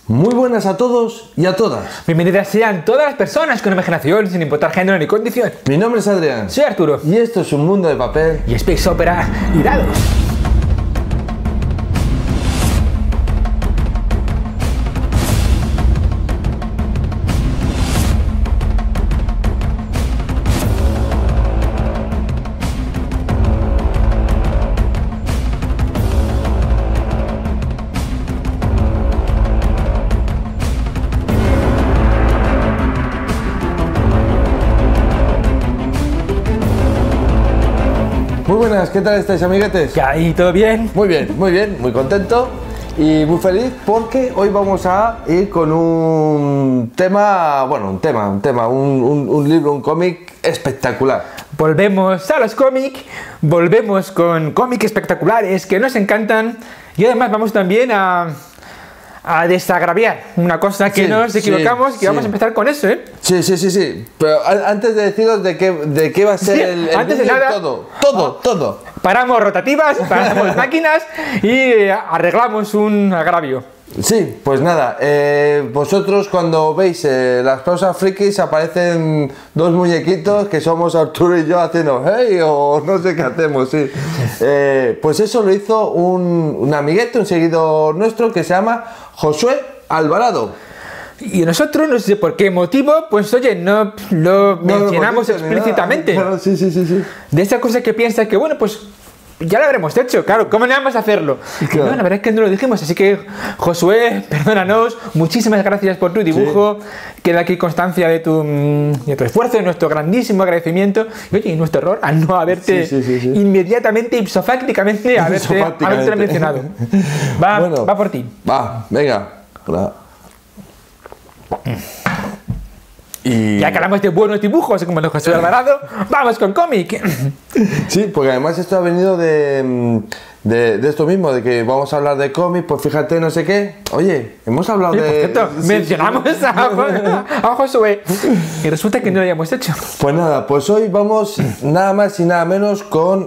Muy buenas a todos y a todas. Bienvenidas sean todas las personas con imaginación, sin importar género ni condición. Mi nombre es Adrián. Soy Arturo. Y esto es un mundo de papel y Space Opera y dados. Muy buenas, ¿qué tal estáis, amiguetes? ¿Qué hay? ¿Todo bien? Muy bien, muy contento y muy feliz porque hoy vamos a ir con un tema, un libro, un cómic espectacular. Volvemos a los cómics, volvemos con cómics espectaculares que nos encantan y además vamos también a desagraviar una cosa que nos equivocamos, que vamos a empezar con eso, ¿eh? Sí, pero antes de deciros de qué va a ser el antes de vídeo, nada, todo. Paramos rotativas, paramos máquinas y arreglamos un agravio. Sí, pues nada, vosotros cuando veis las pausas frikis aparecen dos muñequitos que somos Arturo y yo haciendo hey o no sé qué hacemos, sí. Pues eso lo hizo un amiguete, un seguidor nuestro que se llama Josué Alvarado. Y nosotros, no sé por qué motivo, pues oye, no lo mencionamos explícitamente. Claro, sí. De esa cosa que piensa que, bueno, pues ya lo habremos hecho, claro, ¿cómo no vamos a hacerlo? Claro. No, la verdad es que no lo dijimos, así que, Josué, perdónanos, muchísimas gracias por tu dibujo, queda aquí constancia de tu esfuerzo, de nuestro grandísimo agradecimiento, y oye, y nuestro error al no haberte inmediatamente, ipsofácticamente, haberte mencionado. Va por ti. Va, venga. Y ya que hablamos de buenos dibujos, como los Josué Alvarado, vamos con cómic. Sí, porque además esto ha venido de esto mismo, de que vamos a hablar de cómic, pues fíjate, no sé qué. Oye, hemos hablado de... Por cierto, mencionamos a Josué y resulta que no lo habíamos hecho. Pues nada, pues hoy vamos nada más y nada menos con...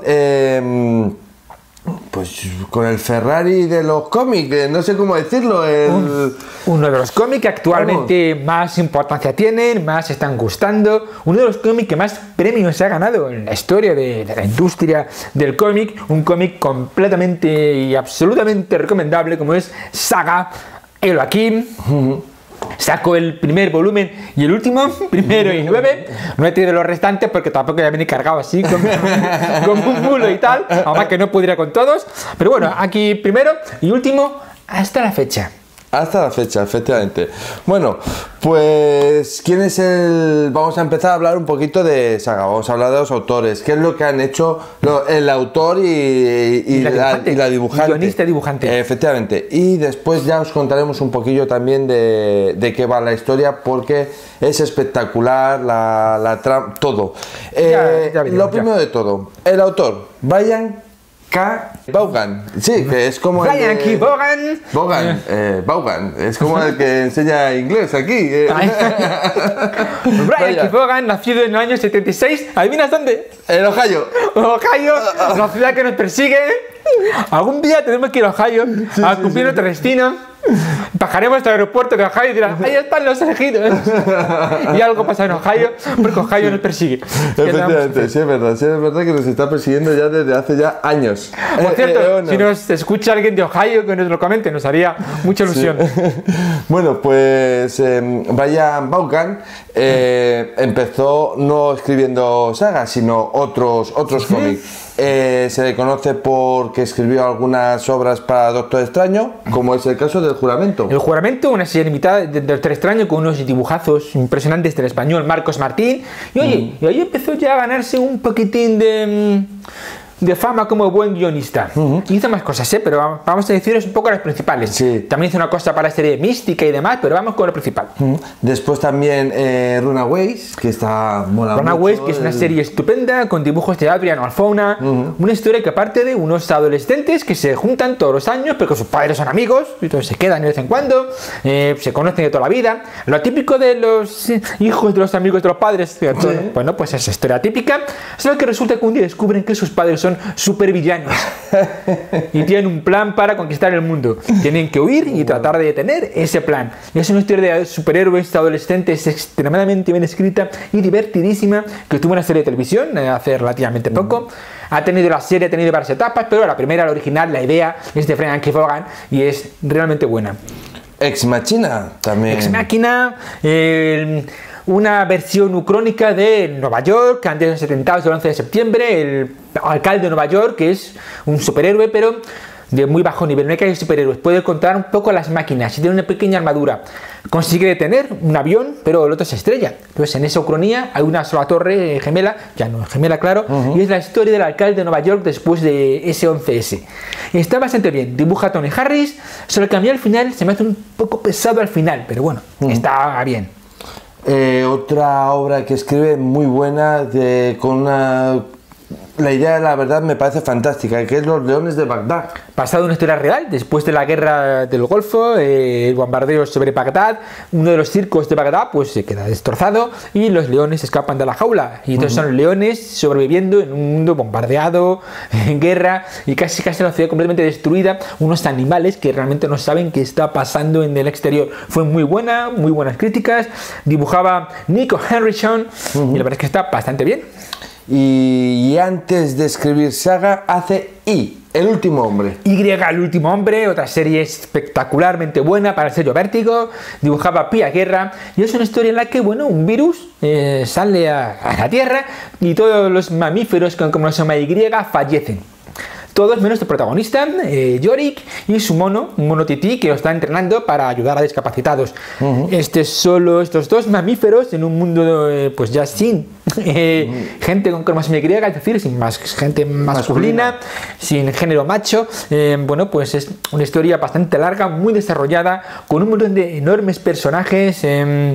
pues con el Ferrari de los cómics, no sé cómo decirlo. Uno de los cómics que actualmente más importancia tienen, más están gustando. Uno de los cómics que más premios se ha ganado en la historia de la industria del cómic. Un cómic completamente y absolutamente recomendable como es Saga Elohim. Saco el primer volumen y el último, primero y 9. No he tenido los restantes porque tampoco ya venía cargado así como un mulo y tal. Además que no pudiera con todos. Pero bueno, aquí primero y último hasta la fecha. Hasta la fecha, efectivamente. Bueno, pues ¿quién es el...? Vamos a empezar a hablar un poquito de Saga. Vamos a hablar de los autores. ¿Qué es lo que han hecho el autor y la dibujante? Guionista y dibujante. Efectivamente. Y después ya os contaremos un poquillo también de qué va la historia, porque es espectacular, la trama, todo. Lo primero de todo, el autor, Brian K. Vaughan, sí, que es como Brian K. Vaughan, es como el que enseña inglés aquí. Brian K. Vaughan, nacido en el año 76, ¿adivinas dónde? En Ohio. Ohio, la ciudad que nos persigue. Algún día tenemos que ir a Ohio a cumplir nuestro destino. Bajaremos hasta el aeropuerto de Ohio y dirán, ahí están los elegidos. Y algo pasa en Ohio, porque Ohio nos persigue. Efectivamente, sí es verdad que nos está persiguiendo ya desde hace ya años. Por cierto, si nos escucha alguien de Ohio que nos lo comente, nos haría mucha ilusión. Bueno, pues Brian Vaughan empezó no escribiendo sagas, sino otros cómics. Se le conoce porque escribió algunas obras para Doctor Extraño, como es el caso del Juramento. El Juramento, una serie limitada de Doctor Extraño con unos dibujazos impresionantes del español Marcos Martín. Y oye, y ahí empezó ya a ganarse un poquitín de fama como buen guionista. Hizo más cosas, pero vamos a deciros un poco las principales. Sí. También hizo una cosa para la serie mística y demás, pero vamos con lo principal. Después también Runaways, que está mola Runaways, mucho, que es una serie estupenda con dibujos de Adrian Alphona, una historia que parte de unos adolescentes que se juntan todos los años porque sus padres son amigos, y entonces se quedan de vez en cuando, se conocen de toda la vida. Lo típico de los hijos de los amigos de los padres, ¿cierto? Bueno, pues esa historia típica, es lo que resulta que un día descubren que sus padres son son supervillanos y tienen un plan para conquistar el mundo. Tienen que huir y tratar de detener ese plan. Es una historia de superhéroes adolescentes extremadamente bien escrita y divertidísima, que tuvo una serie de televisión hace relativamente poco. Ha tenido varias etapas, pero la primera, la original, la idea es de Brian K. Vaughan y es realmente buena. Ex Machina también. Ex Machina, una versión ucrónica de Nueva York, antes de los atentados del 11 de septiembre, el alcalde de Nueva York, que es un superhéroe, pero de muy bajo nivel, no hay que hay superhéroes, puede controlar un poco las máquinas y tiene una pequeña armadura. Consigue detener un avión, pero el otro se estrella. Entonces en esa ucronía hay una sola torre gemela, ya no es gemela, claro, y es la historia del alcalde de Nueva York después de ese 11S. Está bastante bien, dibuja a Tony Harris, solo que a mí al final se me hace un poco pesado al final, pero bueno, está bien. Otra obra que escribe muy buena, la idea, la verdad, me parece fantástica, que es Los Leones de Bagdad. Basado en una historia real, después de la guerra del Golfo, el bombardeo sobre Bagdad, uno de los circos de Bagdad pues se queda destrozado y los leones escapan de la jaula. Y entonces son leones sobreviviendo en un mundo bombardeado, en guerra, y casi la ciudad completamente destruida, unos animales que realmente no saben qué está pasando en el exterior. Fue muy buenas críticas, dibujaba Nico Henrichon, y la verdad es que está bastante bien. Y antes de escribir saga, hace El Último Hombre. El Último Hombre, otra serie espectacularmente buena para el sello Vértigo. Dibujaba Pía Guerra y es una historia en la que, bueno, un virus sale a la Tierra y todos los mamíferos con cromosoma Y fallecen. Todos menos el protagonista, Yorick, y su mono, un mono tití que lo está entrenando para ayudar a discapacitados. Solo estos dos mamíferos en un mundo pues ya sin gente con cromosoma Y, es decir, sin más gente masculina, sin género macho. Bueno, pues es una historia bastante larga, muy desarrollada, con un montón de enormes personajes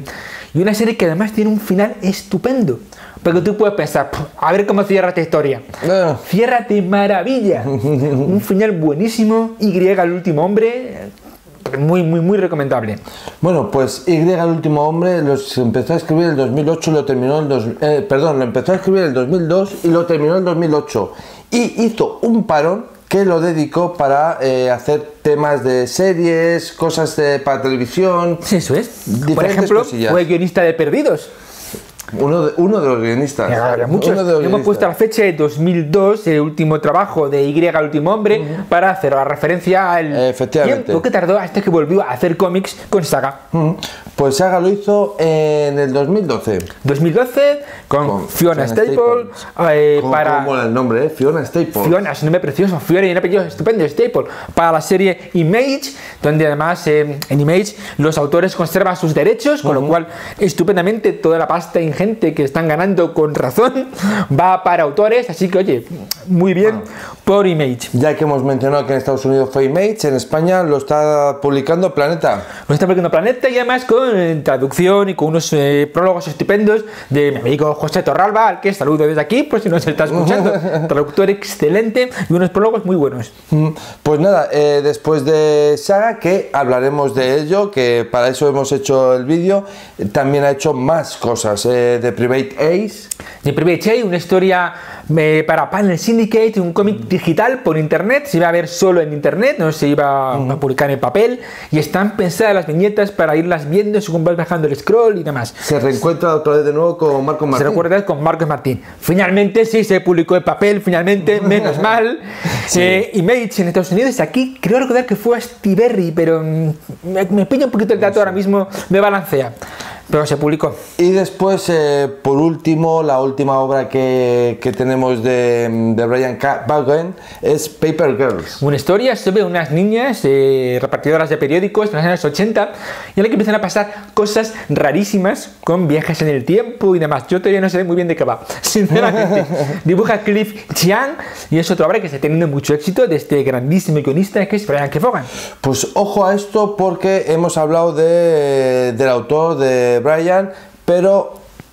y una serie que además tiene un final estupendo. Porque tú puedes pensar, a ver cómo cierra esta historia. Cierra de maravilla. Un final buenísimo. El Último Hombre, muy recomendable. Bueno, pues El Último Hombre los empezó a escribir en el 2008 y lo terminó lo empezó a escribir en el 2002 y lo terminó en el 2008. Y hizo un parón que lo dedicó para hacer temas de series, cosas para televisión. Sí, eso es. Por ejemplo, fue guionista de Perdidos. Uno de los guionistas. Hemos puesto la fecha de 2002, el último trabajo de El Último Hombre, para hacer la referencia al tiempo que tardó hasta que volvió a hacer cómics con Saga. Pues Saga lo hizo en el 2012. 2012 con Fiona Staples. ¿Cómo el nombre? Fiona Staples. Fiona es un nombre precioso. Fiona y un apellido estupendo, Staples. Para la serie Image, donde además en Image los autores conservan sus derechos, con lo cual estupendamente toda la pasta gente que están ganando con razón va para autores, así que oye, muy bien por Image. Ya que hemos mencionado que en Estados Unidos fue Image, en España lo está publicando Planeta. Lo está publicando Planeta y además con traducción y con unos prólogos estupendos de mi amigo José Torralba, al que saludo desde aquí, por si no se está escuchando. Traductor excelente y unos prólogos muy buenos. Pues nada, después de Saga, que hablaremos de ello, que para eso hemos hecho el vídeo, también ha hecho más cosas. The Private Ace. The Private Ace, una historia para Panel Syndicate, un cómic digital por internet, se iba a ver solo en internet, no se iba a publicar en papel, y están pensadas las viñetas para irlas viendo según vas bajando el scroll y demás. Se reencuentra otra vez de nuevo con Marcos Martín. Se recuerda con Marcos Martín. Finalmente sí se publicó en papel, finalmente, menos mal. Image en Estados Unidos, aquí creo recordar que fue a Stiberry, pero me pilla un poquito el dato ahora mismo, me balancea. Pero se publicó. Y después, por último, la última obra que tenemos de Brian K. Vaughan es Paper Girls. Una historia sobre unas niñas repartidoras de periódicos en los años 80 y en la que empiezan a pasar cosas rarísimas con viajes en el tiempo y demás. Yo todavía no sé muy bien de qué va, sinceramente. Dibuja Cliff Chiang y es otra obra que está teniendo mucho éxito de este grandísimo guionista que es Brian K. Vaughan. Pues ojo a esto porque hemos hablado del autor de Brian, pero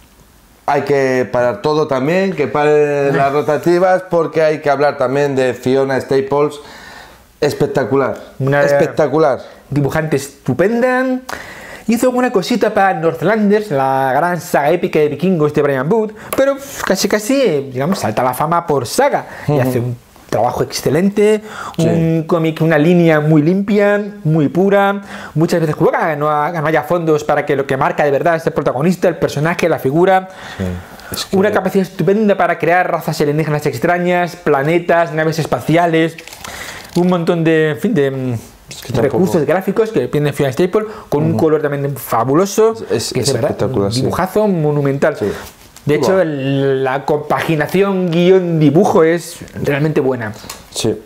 hay que parar todo también, que paren las rotativas, porque hay que hablar también de Fiona Staples. Espectacular, espectacular. Dibujante estupenda. Hizo alguna cosita para Northlanders, la gran saga épica de vikingos de Brian Wood, pero casi, digamos, salta a la fama por Saga y hace un trabajo excelente, un cómic, una línea muy limpia, muy pura, muchas veces juega que no haya fondos para que lo que marca de verdad es el protagonista, el personaje, la figura. Una capacidad estupenda para crear razas alienígenas extrañas, planetas, naves espaciales, un montón de, en fin, de recursos gráficos que tiene Fiona Staples, con un color también fabuloso, que es de verdad un dibujazo monumental. De hecho, la compaginación guión-dibujo es realmente buena. Sí.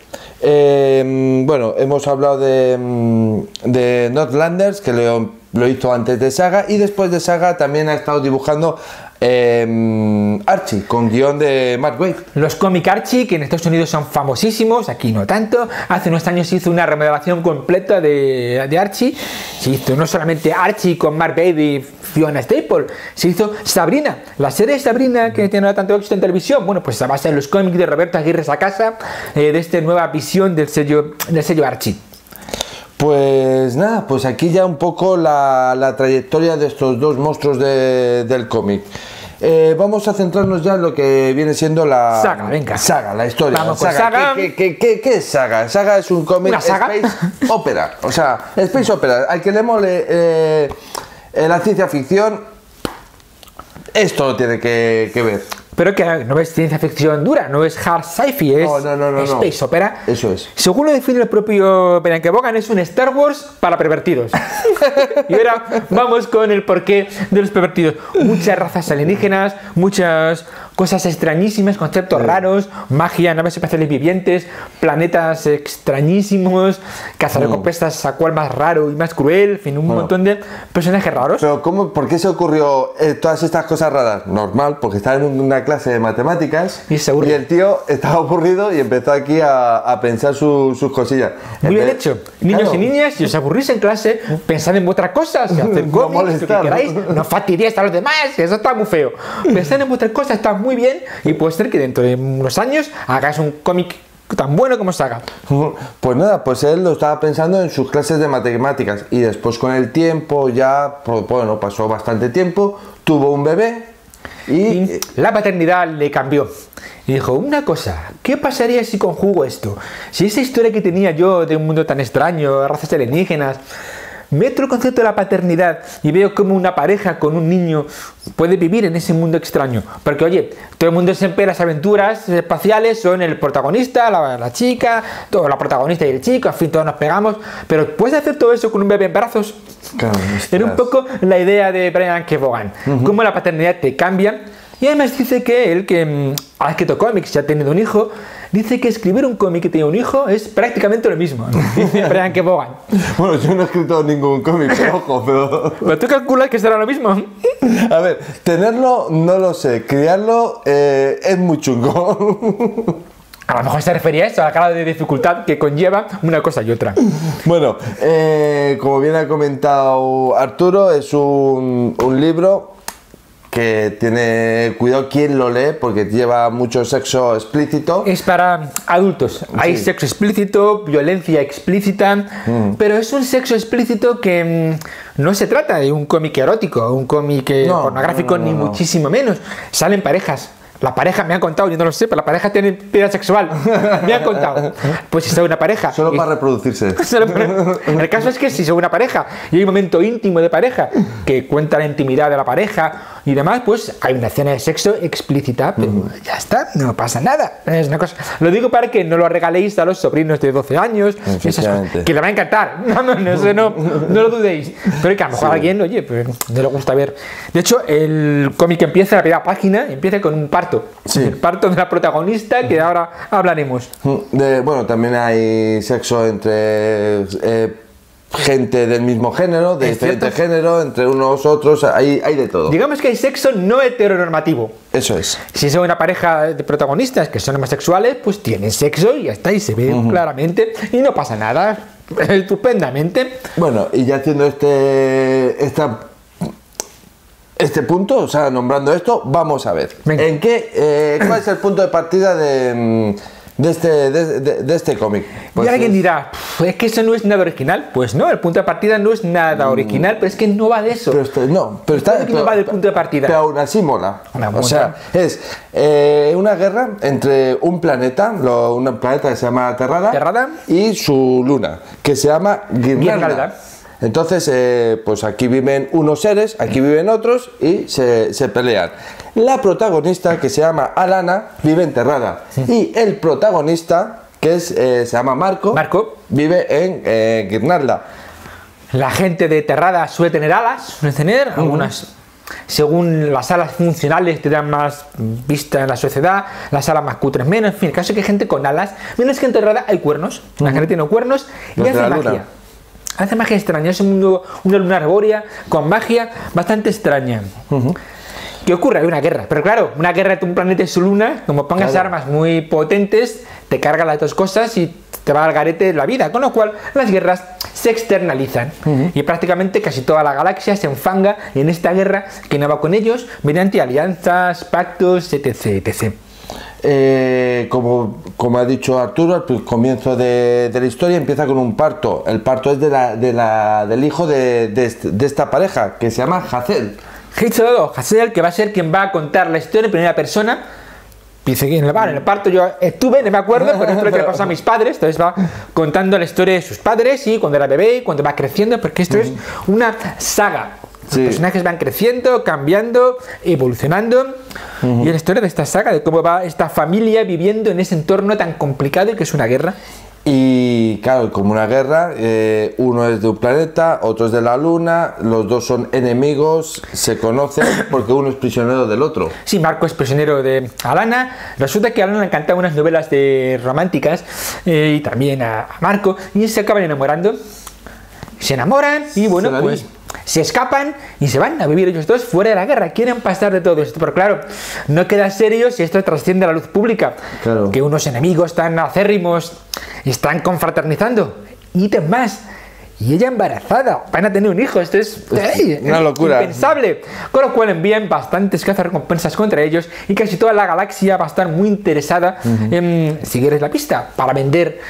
Bueno, hemos hablado de Northlanders, que lo hizo antes de Saga, y después de Saga también ha estado dibujando Archie, con guión de Mark Waid. Los cómics Archie, que en Estados Unidos son famosísimos, aquí no tanto. Hace unos años se hizo una remodelación completa de Archie. Se hizo no solamente Archie con Mark Waid y Fiona Staples, se hizo Sabrina, la serie Sabrina que tiene tanto éxito en televisión. Bueno, pues se basa en los cómics de Roberto Aguirre Sacasa, de esta nueva visión del sello Archie. Pues nada, pues aquí ya un poco la trayectoria de estos dos monstruos del cómic. Vamos a centrarnos ya en lo que viene siendo la Saga, venga. Saga, la historia. Vamos Saga. con Saga. ¿Qué es Saga? Saga es un cómic space opera. O sea, space opera. Al que le mole la ciencia ficción, esto lo tiene que ver. Pero que no es ciencia ficción dura, no es hard sci-fi, es space opera. Eso es. Según lo define el propio Brian K. Vaughan, es un Star Wars para pervertidos. Y ahora vamos con el porqué de los pervertidos. Muchas razas alienígenas, muchas cosas extrañísimas, conceptos raros, magia, naves espaciales vivientes, planetas extrañísimos, cazarrecompensas a cual más raro y más cruel, en fin, un montón de personajes raros. Pero ¿por qué se ocurrió todas estas cosas raras? Normal, porque estaba en una clase de matemáticas y el tío estaba aburrido y empezó aquí a pensar sus cosillas. Muy bien hecho. Niños y niñas, si os aburrís en clase, pensad en vuestras cosas, hacer cómics, lo que queráis, no fastidiéis a los demás, que eso está muy feo. Pensad en vuestras cosas, está muy bien, y puede ser que dentro de unos años hagáis un cómic tan bueno como Saga. Pues nada, pues él lo estaba pensando en sus clases de matemáticas y después con el tiempo ya, pues, bueno, pasó bastante tiempo, tuvo un bebé y la paternidad le cambió. Y dijo, una cosa, ¿qué pasaría si conjugo esto? Si esa historia que tenía yo de un mundo tan extraño, razas alienígenas, meto el concepto de la paternidad y veo cómo una pareja con un niño puede vivir en ese mundo extraño. Porque, oye, todo el mundo siempre las aventuras espaciales son el protagonista, la chica, todo, la protagonista y el chico, en fin, todos nos pegamos. Pero ¿puedes hacer todo eso con un bebé en brazos? Claro, era un poco la idea de Brian K. Vaughan. Cómo la paternidad te cambia. Y además dice que él, que ha escrito cómics, ya ha tenido un hijo, dice que escribir un cómic y tener un hijo es prácticamente lo mismo. Dice Brian K. Vaughan. Bueno, yo no he escrito ningún cómic, ojo, pero... ¿Pero tú calculas que será lo mismo? A ver, tenerlo no lo sé, criarlo es muy chungo. A lo mejor se refería a eso, a la cara de dificultad que conlleva una cosa y otra. Bueno, como bien ha comentado Arturo, es un libro que tiene cuidado quien lo lee porque lleva mucho sexo explícito. Es para adultos. Hay sexo explícito, violencia explícita, pero es un sexo explícito que no se trata de un cómic erótico, un cómic pornográfico, ni muchísimo menos. Salen parejas. La pareja, me han contado, yo no lo sé, pero la pareja tiene vida sexual. Me han contado. Pues si son una pareja... Solo para reproducirse. El caso es que si son una pareja y hay un momento íntimo de pareja que cuenta la intimidad de la pareja y demás, pues hay una escena de sexo explícita, pero ya está, no pasa nada. Es una cosa. Lo digo para que no lo regaléis a los sobrinos de 12 años, que le va a encantar. No lo dudéis. Pero que a lo mejor a alguien, oye, pues no le gusta ver. De hecho, el cómic empieza, la primera página, empieza con un parto. El parto de la protagonista, que ahora hablaremos. Bueno, también hay sexo entre gente del mismo género, de diferente género, entre unos otros, hay de todo. Digamos que hay sexo no heteronormativo. Eso es. Si son una pareja de protagonistas que son homosexuales, pues tienen sexo y ya está, y se ve claramente y no pasa nada, estupendamente. Bueno, y ya haciendo este punto, o sea, nombrando esto, vamos a ver. ¿Cuál es el punto de partida de de este cómic. Pues y alguien dirá, es que eso no es nada original. Pues no, el punto de partida no es nada original, pero es que no va de eso. Pero no va del punto de partida. Pero aún así mola. O sea, es una guerra entre un planeta que se llama Terrada y su luna, que se llama Guirnalda. Entonces, pues aquí viven unos seres, aquí viven otros y se pelean. La protagonista, que se llama Alana, vive enterrada. Y el protagonista, que se llama Marco, vive en Guirnalda. La gente de Terrada suele tener alas, suele tener algunas. Según las alas funcionales te dan más vista en la sociedad, las alas más cutres menos. En fin, el caso es que hay gente con alas, menos que en Terrada hay cuernos. La gente tiene cuernos y hace magia. Hace magia extraña, es un mundo, una luna arbórea con magia bastante extraña. ¿Qué ocurre? Hay una guerra, pero claro, una guerra entre un planeta y su luna, como pongas armas muy potentes, te cargan las dos cosas y te va al garete la vida, con lo cual las guerras se externalizan y prácticamente casi toda la galaxia se enfanga en esta guerra que no va con ellos mediante alianzas, pactos, etc. Como ha dicho Arturo, al comienzo de la historia empieza con un parto. El parto es del hijo de esta pareja, que se llama Hazel. Hazel, que va a ser quien va a contar la historia en primera persona. Dice que en el parto yo estuve, no me acuerdo, pero esto es lo que le pasó a mis padres. Entonces va contando la historia de sus padres y cuando era bebé y cuando va creciendo, porque esto es una saga. Los personajes van creciendo, cambiando, evolucionando. Y es la historia de esta saga, de cómo va esta familia viviendo en ese entorno tan complicado que es una guerra. Y claro, como una guerra, uno es de un planeta, otro es de la luna, los dos son enemigos, se conocen porque uno es prisionero del otro. Sí, Marco es prisionero de Alana. Resulta que a Alana le encantaban unas novelas románticas y también a Marco, y se acaban enamorando. Se enamoran y bueno, pues se escapan y se van a vivir ellos dos fuera de la guerra. Quieren pasar de todo esto, pero claro, no queda serio si esto trasciende a la luz pública. Que unos enemigos tan acérrimos están confraternizando. Y más. Y ella embarazada, van a tener un hijo, esto es una locura, impensable. Con lo cual envían bastantes cazarrecompensas contra ellos y casi toda la galaxia va a estar muy interesada en seguirles la pista para vender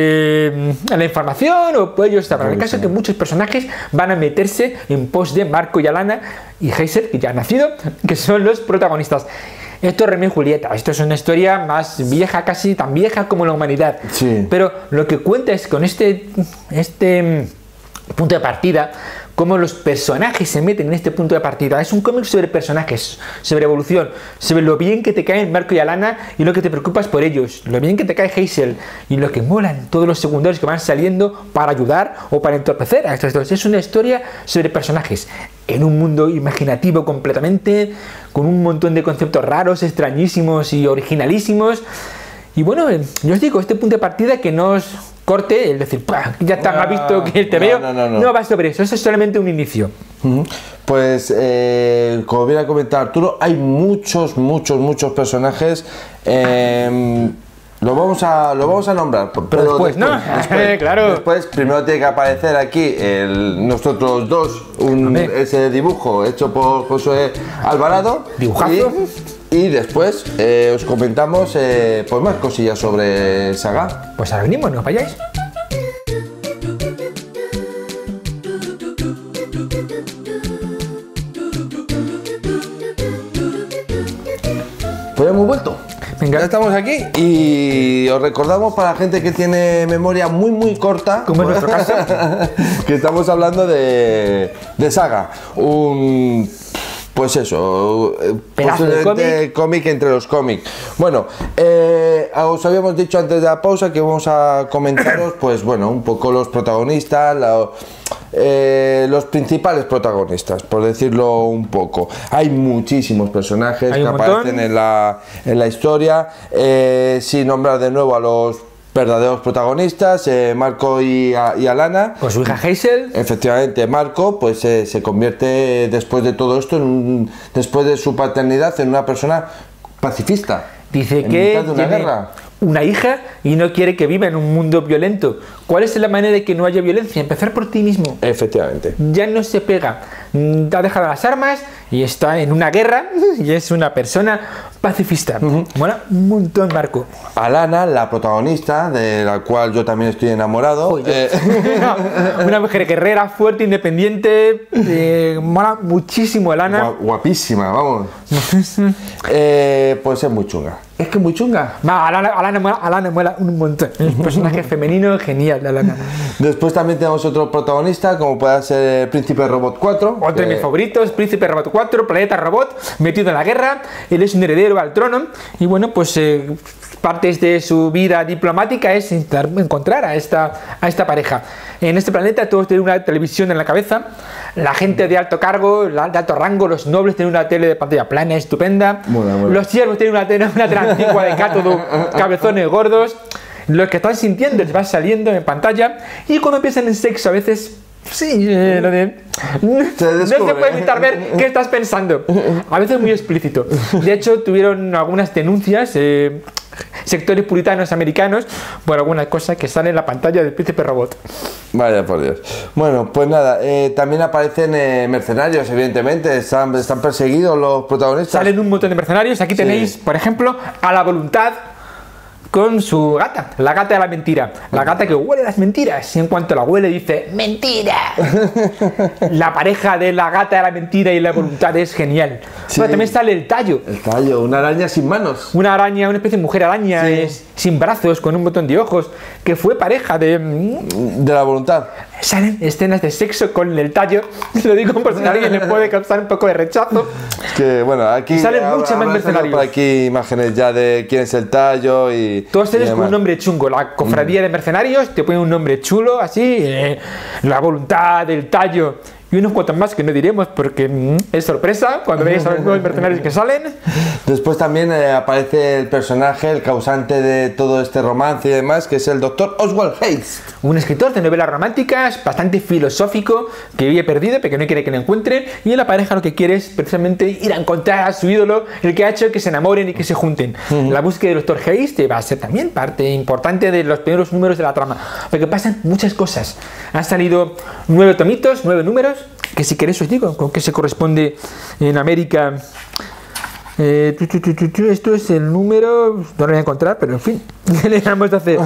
la información o pues ellos sabrán. El caso es que muchos personajes van a meterse en pos de Marco y Alana y Hazel, que ya ha nacido, que son los protagonistas. Esto es Romeo y Julieta, esto es una historia más vieja, casi tan vieja como la humanidad. Pero lo que cuenta es con este punto de partida, cómo los personajes se meten en este punto de partida. Es un cómic sobre personajes, sobre evolución, sobre lo bien que te caen Marco y Alana y lo que te preocupas por ellos, lo bien que te cae Hazel y lo que molan todos los secundarios que van saliendo para ayudar o para entorpecer a estos dos. Es una historia sobre personajes en un mundo imaginativo completamente, con un montón de conceptos raros, extrañísimos y originalísimos. Y bueno, yo os digo, este punto de partida que no os corte, el decir, ya está, me ha visto que te veo, no va sobre eso, es solamente un inicio. Pues, como bien ha comentado Arturo, hay muchos personajes. Lo vamos a nombrar, pero después, ¿no? Claro. Después, primero tiene que aparecer aquí nosotros dos, ese dibujo hecho por Josué Alvarado. Dibujazo. Y después os comentamos pues más cosillas sobre Saga. Pues ahora venimos, no os vayáis. Pues hemos vuelto. Venga. Ya estamos aquí y os recordamos para la gente que tiene memoria muy corta, como en nuestro caso, que estamos hablando de Saga, pues eso, posiblemente cómic entre los cómics. Bueno, os habíamos dicho antes de la pausa que vamos a comentaros, pues bueno, un poco los protagonistas, los principales protagonistas, por decirlo un poco. Hay muchísimos personajes que aparecen en la historia, sin nombrar de nuevo a los verdaderos protagonistas, Marco y Alana. Con su hija Hazel. Efectivamente, Marco pues se convierte después de todo esto, después de su paternidad, en una persona pacifista. Dice que tiene una hija y no quiere que viva en un mundo violento. ¿Cuál es la manera de que no haya violencia? Empezar por ti mismo. Efectivamente. Ya no se pega. Ha dejado las armas y está en una guerra y es una persona pacifista. Mola un montón, Marco. Alana, la protagonista, de la cual yo también estoy enamorado. Una mujer guerrera, fuerte, independiente. Mola muchísimo Alana. Guapísima, vamos. Pues es muy chunga. Es que es muy chunga. Alana mola un montón. Es un personaje femenino genial, Alana. Después también tenemos otro protagonista, como puede ser Príncipe Robot 4. Otro de mis favoritos, Príncipe Robot 4, Planeta Robot, metido en la guerra. Él es un heredero al trono. Y bueno, pues partes de su vida diplomática es intentar encontrar a esta pareja. En este planeta todos tienen una televisión en la cabeza. La gente de alto cargo, de alto rango, los nobles tienen una tele de pantalla plana estupenda. Mola. Los siervos tienen una tele antigua de cátodo, cabezones gordos. Lo que están sintiendo les va saliendo en pantalla. Y cuando piensan en sexo, a veces, sí, lo de... No se puede evitar ver qué estás pensando. A veces muy explícito. De hecho, tuvieron algunas denuncias, sectores puritanos americanos, por algunas cosas que salen en la pantalla del Príncipe Robot. Vaya por Dios. Bueno, pues nada, también aparecen mercenarios, evidentemente. Están perseguidos los protagonistas. Salen un montón de mercenarios. Aquí tenéis, por ejemplo, a la Voluntad con su gata, la gata de la mentira, la gata que huele las mentiras y en cuanto la huele dice ¡mentira! La pareja de la gata de la mentira y la Voluntad es genial. Sí. Bueno, también sale el Tallo. El Tallo, una araña sin manos. Una araña, una especie de mujer araña, sin brazos, con un botón de ojos, que fue pareja de la Voluntad. Salen escenas de sexo con el Tallo. Lo digo por si a alguien le puede causar un poco de rechazo. Que bueno, aquí salen muchos más mercenarios. Por aquí imágenes ya de quién es el Tallo y... Todos ellos con un nombre chungo. La cofradía de mercenarios te pone un nombre chulo, así. La Voluntad, el Tallo y unos cuantos más que no diremos porque es sorpresa cuando veáis a los nuevos mercenarios que salen. Después también aparece el personaje, el causante de todo este romance y demás, que es el Dr. Oswald Hayes. Un escritor de novelas románticas, bastante filosófico, que vive perdido, pero que no quiere que lo encuentren, y la pareja lo que quiere es precisamente ir a encontrar a su ídolo, el que ha hecho que se enamoren y que se junten. La búsqueda del Dr. Hayes va a ser también parte importante de los primeros números de la trama, porque pasan muchas cosas. Han salido 9 tomitos, 9 números, que si queréis os digo con qué se corresponde en América. Esto es el número, no lo voy a encontrar, pero en fin, ¿qué le vamos a hacer?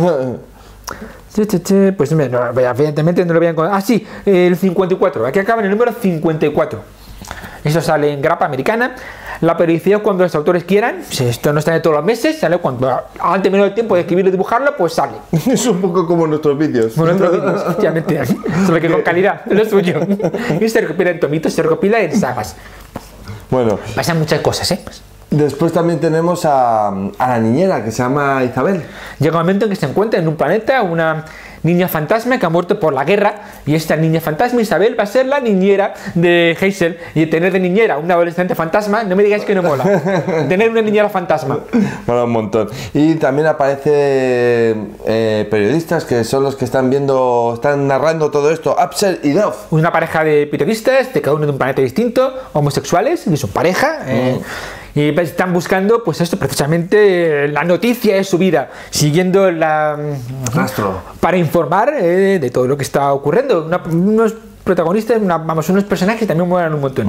Pues evidentemente no lo voy a encontrar. Ah, sí, el 54, aquí acaba en el número 54. Eso sale en grapa americana. La periodicidad cuando los autores quieran. Si esto no sale todos los meses, sale cuando han terminado el tiempo de escribirlo y dibujarlo, pues sale. Es un poco como nuestros vídeos. Como nuestros vídeos, efectivamente. Solo que con calidad, es lo suyo. Y se recopila en tomitos, se recopila en sagas. Bueno. Pasan muchas cosas, ¿eh? Después también tenemos a la niñera, que se llama Isabel. Llega un momento en que se encuentra en un planeta una niña fantasma que ha muerto por la guerra, y esta niña fantasma, Isabel, va a ser la niñera de Hazel. Y tener de niñera una adolescente fantasma, no me digáis que no mola. Tener una niñera fantasma. Mola un montón. Y también aparece periodistas que son los que están narrando todo esto, Upsell y Dove. Una pareja de periodistas, de cada uno de un planeta distinto, homosexuales, que son pareja. Y están buscando, pues esto, precisamente la noticia de su vida, siguiendo rastro para informar de todo lo que está ocurriendo. Unos protagonistas, unos personajes que también mueven un montón.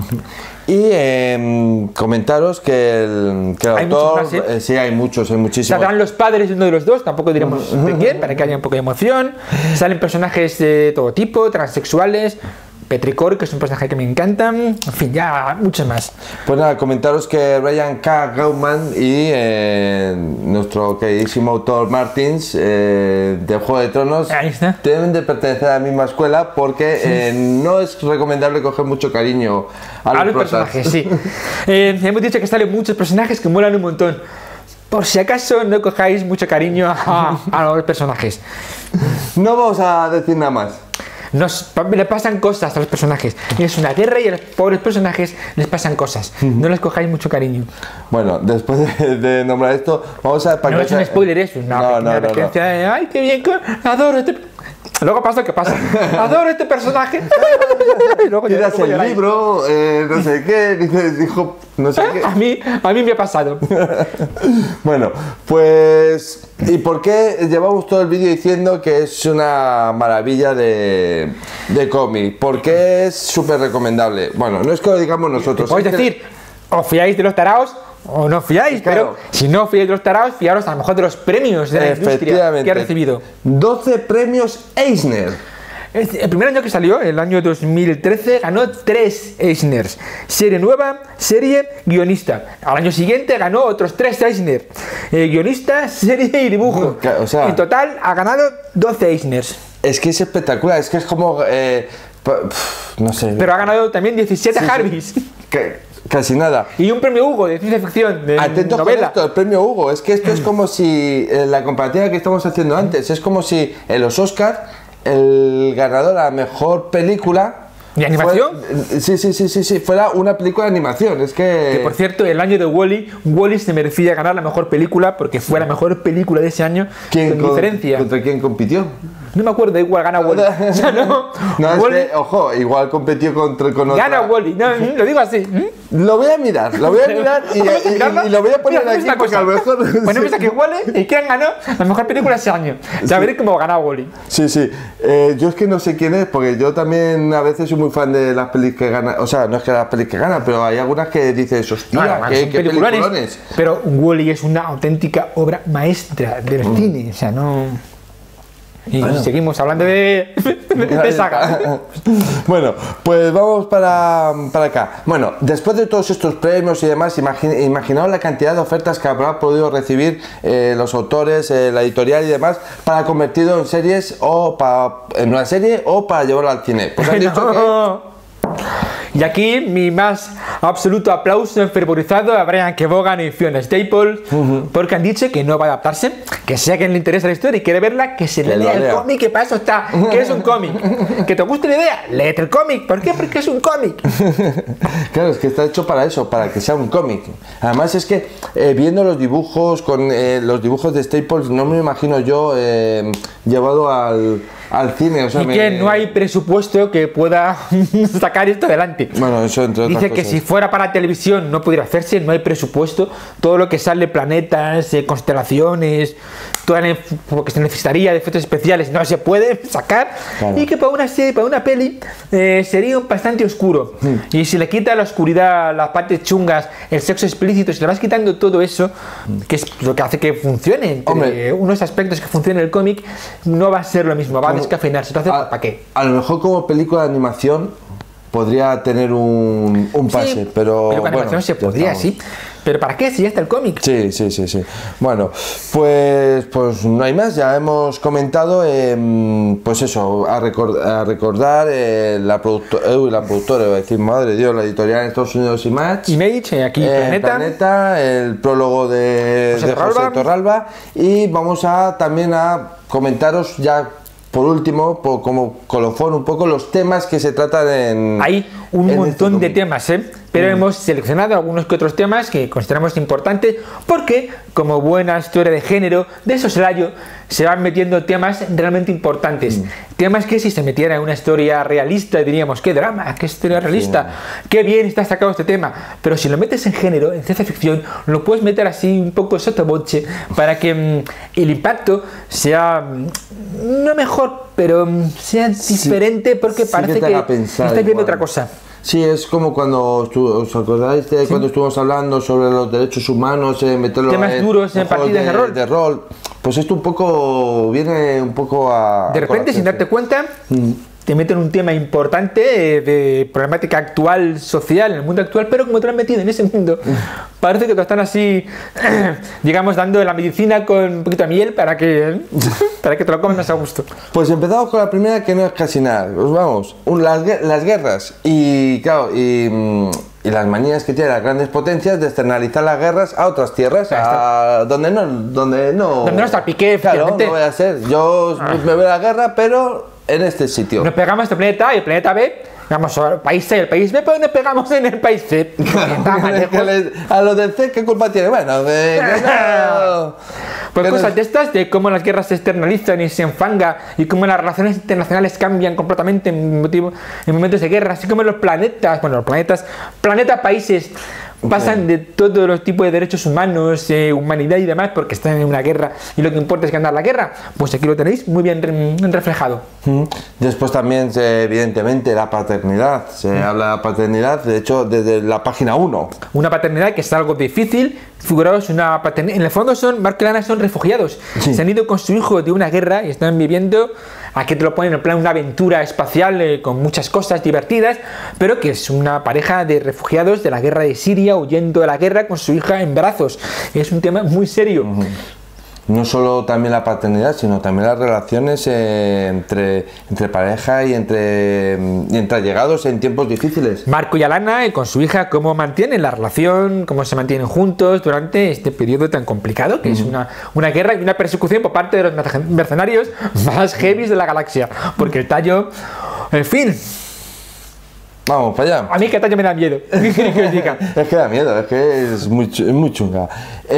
Y comentaros que el autor, sí, hay muchísimos. Saldrán los padres de uno de los dos, tampoco diremos de quién, para que haya un poco de emoción. Salen personajes de todo tipo, transexuales. Petricor, que es un personaje que me encanta, en fin, ya muchos más. Pues nada, comentaros que Ryan K. Gauman y nuestro queridísimo autor Martins de Juego de Tronos deben de pertenecer a la misma escuela, porque no es recomendable coger mucho cariño a los personajes. Sí. Hemos dicho que salen muchos personajes que molan un montón. Por si acaso no cojáis mucho cariño a los personajes. No vamos a decir nada más. Le pasan cosas a los personajes. Es una guerra y a los pobres personajes les pasan cosas. No les cojáis mucho cariño. Bueno, después de nombrar esto, vamos a... No es un spoiler eso, una referencia de ¡ay, qué bien! Adoro este... Luego pasa lo que pasa. Adoro este personaje. Y luego tiras el libro, no sé qué, dijo, no sé qué. A mí me ha pasado. Bueno, pues... ¿Y por qué llevamos todo el vídeo diciendo que es una maravilla de cómic? ¿Por qué es súper recomendable? Bueno, no es que lo digamos nosotros. Podéis decir, os fiáis de los taraos, o no fiáis, Claro. pero si no fiáis de los tarados, fiaros a lo mejor de los premios de la industria que ha recibido. 12 premios Eisner. El primer año que salió, el año 2013, ganó 3 Eisners. Serie nueva, serie, guionista. Al año siguiente ganó otros 3 Eisner. Guionista, serie y dibujo. O sea, en total ha ganado 12 Eisners. Es que es espectacular, es que es como... no sé. Pero ha ganado también 17 Harveys. Casi nada. Y un premio Hugo de ciencia ficción, de Atentos con novela. esto, el premio Hugo. Es que esto es como si... la comparativa que estamos haciendo antes, es como si en los Oscars el ganador a la mejor película... ¿De animación? Sí, fuera una película de animación, es Que por cierto, el año de Wall-E se merecía ganar la mejor película porque fue la mejor película de ese año, con diferencia. ¿Contra quién compitió? No me acuerdo, igual gana Wall-E. O sea, no, es que, ojo, igual compitió con otra. Gana Wall-E, no, lo digo así. Lo voy a mirar y lo voy a poner aquí porque a lo mejor... Ponemos aquí Wall-E y quién ganó la mejor película ese año. Ya veréis cómo gana Wall-E. Sí. Yo es que no sé quién es, porque yo también a veces soy muy fan de las pelis que ganan. O sea, no es que las pelis que ganan, pero hay algunas que dices, hostia, qué peliculones. Pero Wall-E es una auténtica obra maestra del cine, o sea, no... Y seguimos hablando de saga. Bueno, pues vamos para acá. Bueno, después de todos estos premios y demás, imaginaos la cantidad de ofertas que habrá podido recibir los autores, la editorial y demás, para convertirlo en series o en una serie o para llevarlo al cine. Pues han dicho que... Y aquí mi más absoluto aplauso enfervorizado a Brian Kevogan y Fiona Staples, porque han dicho que no va a adaptarse, que sea a quien le interesa la historia y quiere verla, que se lea el cómic, que para eso está, que es un cómic. Que te guste la idea, léete el cómic. ¿Por qué? Porque es un cómic. Claro, es que está hecho para eso, para que sea un cómic. Además es que viendo los dibujos, con los dibujos de Staples, no me imagino yo llevado al cine, o sea, y que no hay presupuesto que pueda sacar esto adelante. Bueno, eso entre otras Dice que cosas. si fuera para televisión no pudiera hacerse, no hay presupuesto. Todo lo que sale, planetas, constelaciones, todo lo que se necesitaría de efectos especiales no se puede sacar. Claro. Y que para una serie, para una peli, sería bastante oscuro. Y si le quita la oscuridad, las partes chungas, el sexo explícito, si le vas quitando todo eso, que es lo que hace que funcione, unos aspectos que funcione el cómic, no va a ser lo mismo, va a descafeinarse. Entonces, ¿para qué? A lo mejor como película de animación podría tener un pase, sí, pero con animación se podría, sí. ¿Pero para qué? Si ya está el cómic. Sí. Bueno, pues no hay más. Ya hemos comentado, pues eso, a recordar la productora, iba a decir, madre de Dios, la editorial en Estados Unidos Image, aquí Planeta, el prólogo de José Torralba. Y vamos también a comentaros ya por último, como colofón, un poco los temas que se tratan en... Hay un montón de temas, pero hemos seleccionado algunos que otros temas que consideramos importantes porque, como buena historia de género, de soslayo, se van metiendo temas realmente importantes. Temas que si se metiera en una historia realista diríamos, qué drama, qué historia realista, qué bien está sacado este tema. Pero si lo metes en género, en ciencia ficción, lo puedes meter así un poco sottovoce para que el impacto sea no mejor, pero sea diferente porque parece que estás viendo otra cosa. Sí, es como cuando os acordáis de cuando estuvimos hablando sobre los derechos humanos, meterlo temas duros en partidas de rol. Pues esto viene un poco a... De repente, sin darte cuenta, te meten un tema importante de problemática actual, social, en el mundo actual, pero como te lo han metido en ese mundo, parece que te están así, digamos, dando la medicina con un poquito de miel para que te lo comas más a gusto. Pues empezamos con la primera, que no es casi nada. Pues vamos, las guerras y, claro, y las manías que tienen las grandes potencias de externalizar las guerras a otras tierras, donde no está el piqué, claro, no voy a ser. Yo me voy a la guerra, pero en este sitio. Nos pegamos este planeta y el planeta B, vamos al país C y el país B, pero nos pegamos en el país C. A los del C, ¿qué culpa tiene? Bueno, pues cosas de estas, de cómo las guerras se externalizan y se enfanga y cómo las relaciones internacionales cambian completamente en momentos de guerra, así como los planetas, planeta, países, Pasan de todos los tipos de derechos humanos, humanidad y demás, porque están en una guerra y lo que importa es ganar la guerra. Pues aquí lo tenéis muy bien reflejado. Después también, evidentemente, la paternidad. Se habla de la paternidad, de hecho, desde la página 1. Una paternidad que es algo difícil. Figuraos, una paternidad. En el fondo, Marco y Lana son refugiados. Sí. Se han ido con su hijo de una guerra y están viviendo. Aquí te lo ponen en plan una aventura espacial con muchas cosas divertidas, pero que es una pareja de refugiados de la guerra de Siria, huyendo de la guerra con su hija en brazos. Es un tema muy serio. No solo también la paternidad, sino también las relaciones entre pareja y entre allegados en tiempos difíciles. Marco y Alana, con su hija, cómo mantienen la relación, cómo se mantienen juntos durante este periodo tan complicado, que es una guerra y una persecución por parte de los mercenarios más heavy de la galaxia. Porque el Tallo, en fin... Vamos, para allá. A mí que Tallo me da miedo. ¿Qué queréis que os diga? Es que da miedo, es que es muy chunga.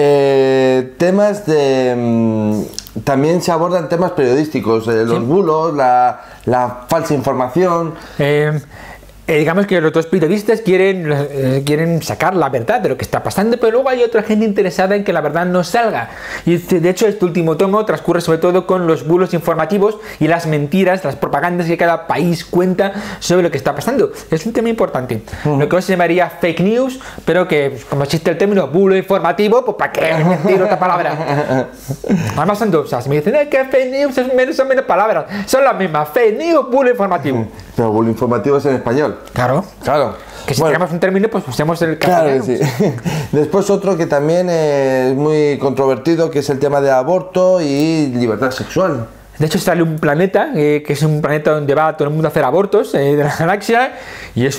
Temas de... también se abordan temas periodísticos, los bulos, la falsa información. Digamos que los dos periodistas quieren sacar la verdad de lo que está pasando, pero luego hay otra gente interesada en que la verdad no salga. Y de hecho este último tomo transcurre sobre todo con los bulos informativos y las mentiras, las propagandas que cada país cuenta sobre lo que está pasando. Es un tema importante. Lo que hoy se llamaría fake news, pero que como existe el término bulo informativo, pues ¿para qué mentir otra palabra? Además son dos. O sea, si me dicen que fake news son menos palabras, son las mismas. Fake news, bulo informativo. Pero bulo informativo es en español. Claro. Que si tenemos un término, pues usemos el castellano. Claro, sí. Después otro que también es muy controvertido, que es el tema de aborto y libertad sexual. De hecho sale un planeta, que es un planeta donde va todo el mundo a hacer abortos de la galaxia, y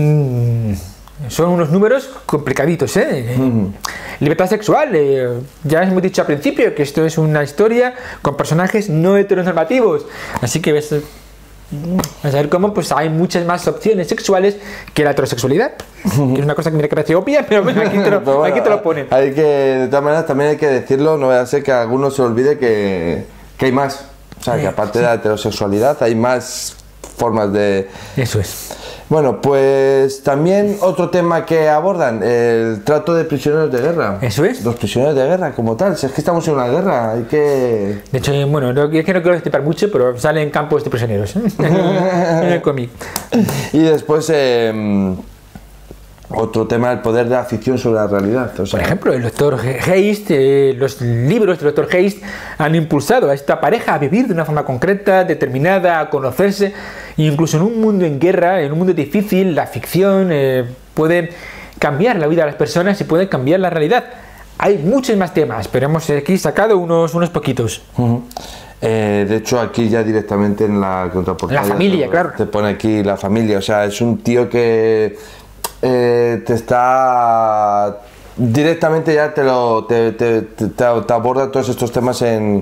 son unos números complicaditos, Libertad sexual, ya hemos dicho al principio que esto es una historia con personajes no heteronormativos, así que ves... A saber cómo pues hay muchas más opciones sexuales que la heterosexualidad, que es una cosa que me parece obvia, pero bueno, aquí te lo ponen. Hay que, de todas maneras, también hay que decirlo, no vaya a ser que a alguno se olvide que hay más. O sea, que aparte de la heterosexualidad hay más formas de... Eso es. Bueno, pues también otro tema que abordan, el trato de prisioneros de guerra. Eso es. Los prisioneros de guerra como tal, si es que estamos en una guerra, hay que... De hecho, bueno, es que no quiero destripar mucho, pero salen campos de prisioneros en el cómic. Y después... otro tema, el poder de la ficción sobre la realidad. O sea, por ejemplo, el Dr. Haste, los libros del Dr. Haste han impulsado a esta pareja a vivir de una forma concreta, determinada, a conocerse. E incluso en un mundo en guerra, en un mundo difícil, la ficción puede cambiar la vida de las personas y puede cambiar la realidad. Hay muchos más temas, pero hemos aquí sacado unos poquitos. De hecho, aquí ya directamente en la contraportada... La familia, claro. Te pone aquí la familia, o sea, es un tío que... te está directamente ya te aborda todos estos temas en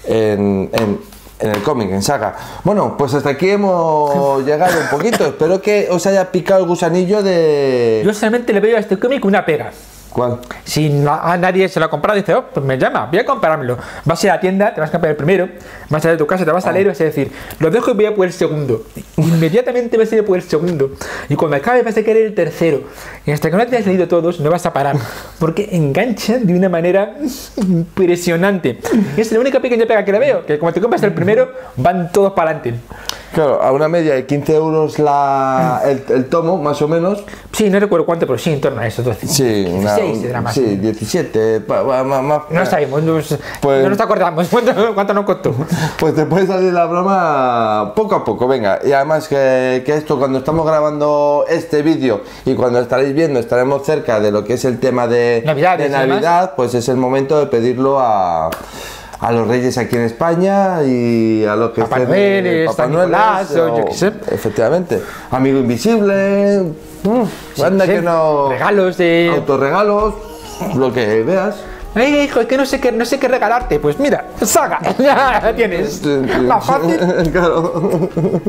el cómic, en Saga. Bueno, pues hasta aquí hemos llegado un poquito. Espero que os haya picado el gusanillo de... Yo solamente le veo a este cómic una pega. ¿Cuál? Si a nadie se lo ha comprado, dice, oh, pues me llama, voy a comprármelo. Vas a ir a la tienda, te vas a comprar el primero, vas a ir a tu casa, te vas a leer y vas a decir, lo dejo y voy a por el segundo. Inmediatamente vas a ir a por el segundo. Y cuando acabe vas a querer el tercero. Y hasta que no te hayas leído todos, no vas a parar. Porque enganchan de una manera impresionante. Y es la única pequeña pega que le veo, que como te compras el primero, van todos para adelante. Claro, a una media de 15 euros el tomo, más o menos. Sí, no recuerdo cuánto, pero sí, en torno a eso. 12, sí, 16 era más. Sí, 17. No sabemos, pues, no nos acordamos cuánto nos costó. Pues te puede salir la broma poco a poco, venga. Y además que esto, cuando estamos grabando este vídeo y cuando estaréis viendo, estaremos cerca de lo que es el tema de Navidad, pues es el momento de pedirlo a los Reyes aquí en España y a los que Papá Noel, Papá Noel, yo qué sé. Efectivamente. Amigo Invisible, anda que no... Regalos de... Autorregalos, lo que veas. Hijo, es que no sé qué regalarte. Pues mira, Saga, ya tienes. Más fácil. Claro.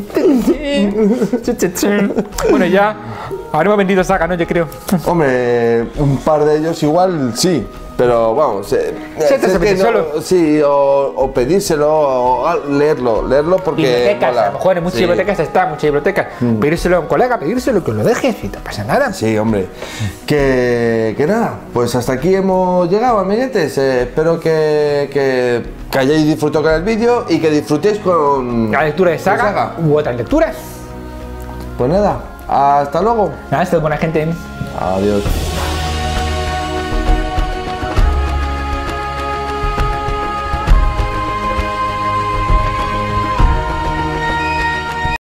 Bueno, ya habremos vendido Saga, ¿no? Yo creo. Hombre, un par de ellos igual sí, Pero vamos, Siéntese es que solo. sí, o pedírselo, o leerlo porque Bibliotecas, mola. a lo mejor en muchas Sí. bibliotecas está, muchas bibliotecas. Pedírselo a un colega, pedírselo que lo dejes y no pasa nada. Sí, hombre. Que nada, pues hasta aquí hemos llegado, amiguetes. Espero que hayáis disfrutado con el vídeo y que disfrutéis con La lectura de con saga u otras lecturas. Pues nada, hasta luego. Nada, esto es buena gente. Adiós.